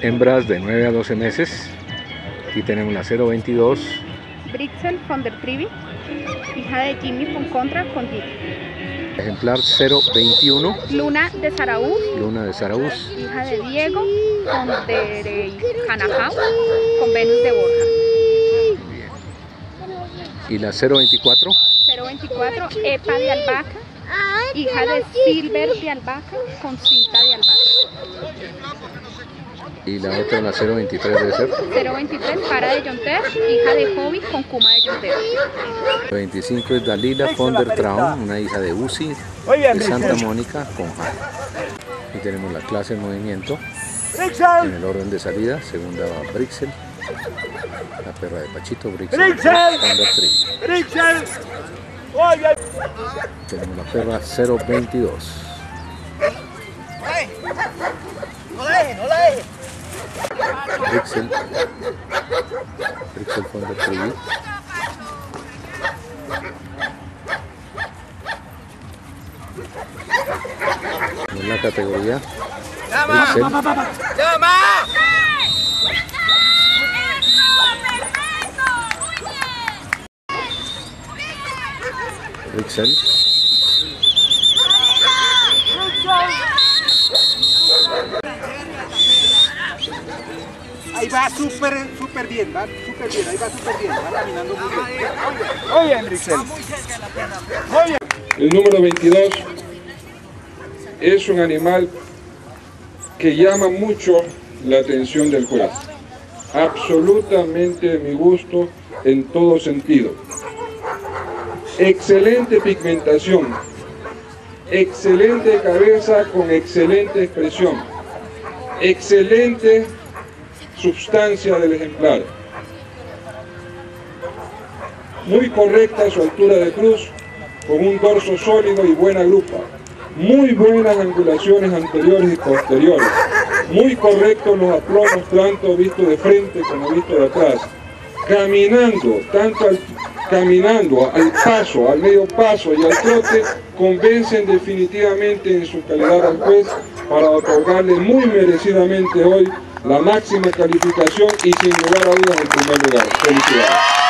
hembras de 9 a 12 meses. Aquí tenemos la 022. Brixel von der Trivi, hija de Jimmy von Contra con Dick. Ejemplar 021. Luna de Zarauz. Luna de Zarauz. Hija de Diego con Derey Canajao con Venus de Borja. Bien. Y la 024. 024 Epa de Albahaca, hija de Silver de Albahaca con Cinta de Albahaca. Y la otra, la 023 debe ser. 023 Para de Yonter, hija de Hobby con Kuma de Yonter. 25 es Dalila von der Traum, una hija de Uzi de Santa Mónica con Jade. Aquí tenemos la clase en movimiento en el orden de salida. Segunda va Brixel, la perra de Pachito. Brixel von der Trivi. Tenemos la perra 022. Brixel von der Trivi. En la categoría Brixel. Brixel. Ahí va súper bien, va súper bien, ahí va súper bien, va caminando muy bien. Muy bien, Brixel. Muy bien. El número 22 es un animal que llama mucho la atención del juez. Absolutamente de mi gusto en todo sentido. Excelente pigmentación, excelente cabeza con excelente expresión, excelente substancia del ejemplar. Muy correcta su altura de cruz, con un dorso sólido y buena grupa. Muy buenas angulaciones anteriores y posteriores. Muy correctos los aplomos, tanto visto de frente como visto de atrás. Caminando al paso, al medio paso y al trote, convencen definitivamente en su calidad al juez para otorgarle muy merecidamente hoy la máxima calificación y sin lugar a dudas el primer lugar. Felicidades.